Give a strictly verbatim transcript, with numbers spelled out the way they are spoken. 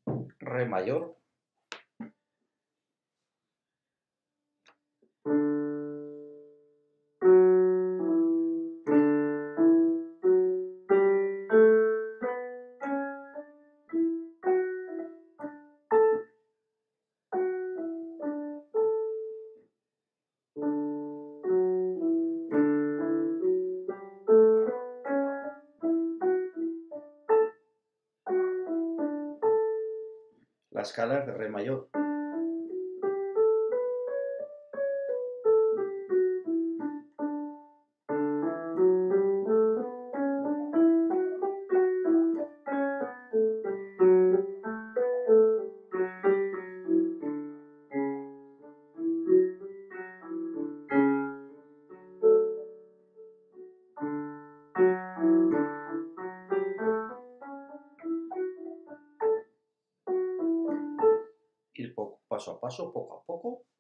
re mayor, la escala es de re mayor. Ir poco, paso a paso, poco a poco.